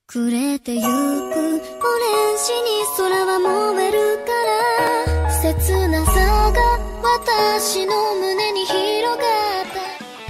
暮れてゆくオレンジに空は燃えるから切なさが私の胸に広がった。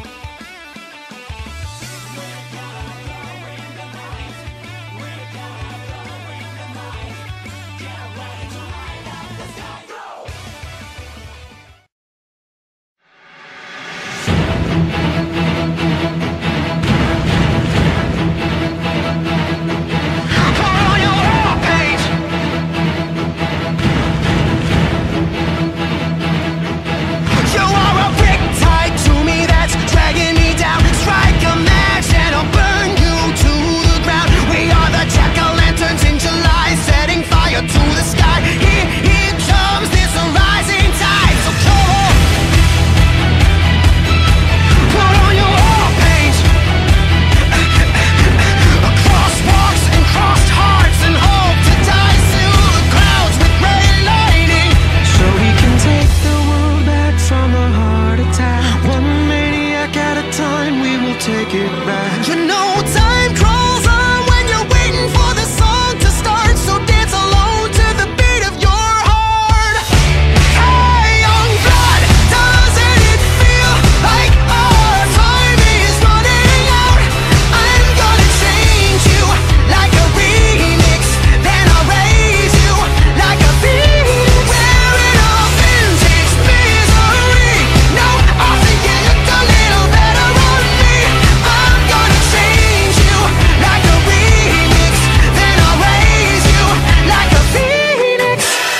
Take it back. You know time crawls on when you're waiting for the song to start. So dance alone to the beat of your heart. Hey, young blood, doesn't it feel like our time is running out? I'm gonna change you like a remix, then I'll raise you like a phoenix. Wearing a vintage misery. No, I think you looked a little better on me. I'm gonna change you like a remix, then I'll raise you like a phoenix.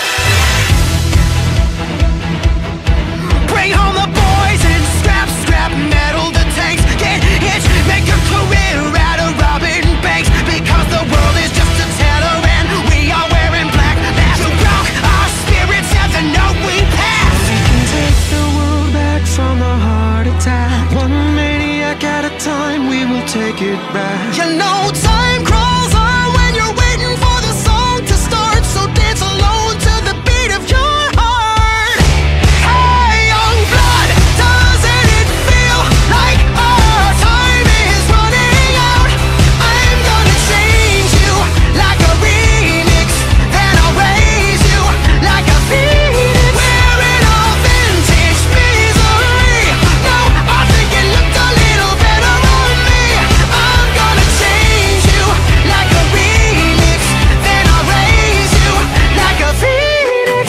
Bring home the boys and scrap, scrap metal the tanks. Get hitched, make a career out of robbing banks. Because the world is just a teller and we are wearing black. That's a rock, our spirits have the note we pass. We can take the world back from a heart attack. One maniac at a time, we will take it back. You know time crawls on when you're waiting for the song to start. So dance alone to the beat of your heart. Hey, young blood, doesn't it feel like our time is running out? I'm gonna change you like a remix, then I'll raise you like a phoenix. Wearing a vintage misery. No, I think it looked a little better on me. I'm gonna change you like a remix, then I'll raise you like a phoenix.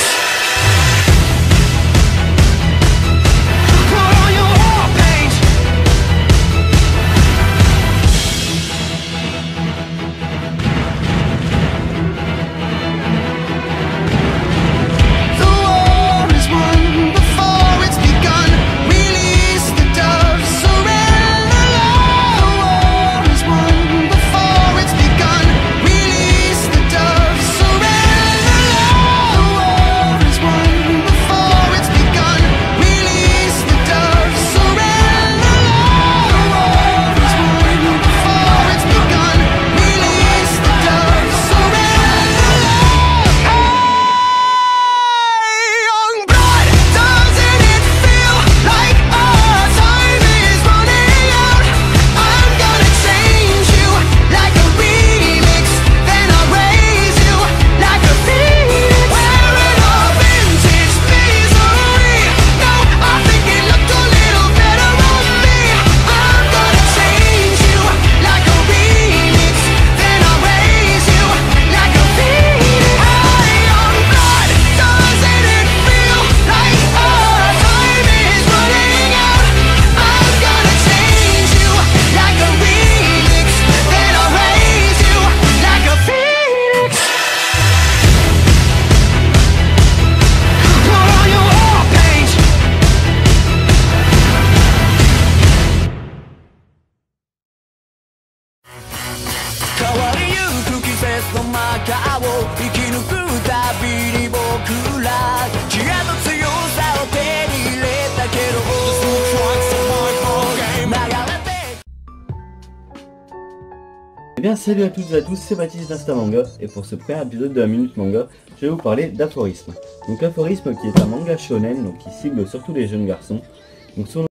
Put on your war paint. The war is won before it's begun. Release the dove, surrender love. The war is won before it's begun. Release the dove, surrender love. The war is won before it's begun. Release the dove, surrender love. The war is won before it's begun. Release the dove, surrender love. Hey, young blood, doesn't it feel like our time is running out? I'm gonna change you like a remix, then I'll raise you like a phoenix. Wearing a vintage misery. No, I think it looked a little better on me. I'm gonna change you like a remix, then I'll raise you like a phoenix. Hey, young blood, doesn't it feel like our time is running out? I'm gonna change you like a remix, then I'll raise you like a phoenix. Put on your war paint.変わりゆく季節の中を生き抜くたびに僕ら知恵と強さを手に入れたけど流れて Eh bien salut à toutes et à tous, c'est Baptiste d'Instamanga et pour ce premier épisode de la Minute Manga, je vais vous parler d'Aphorisme. Donc Aphorisme qui est un manga shonen donc qui cible surtout les jeunes garçons. Donc son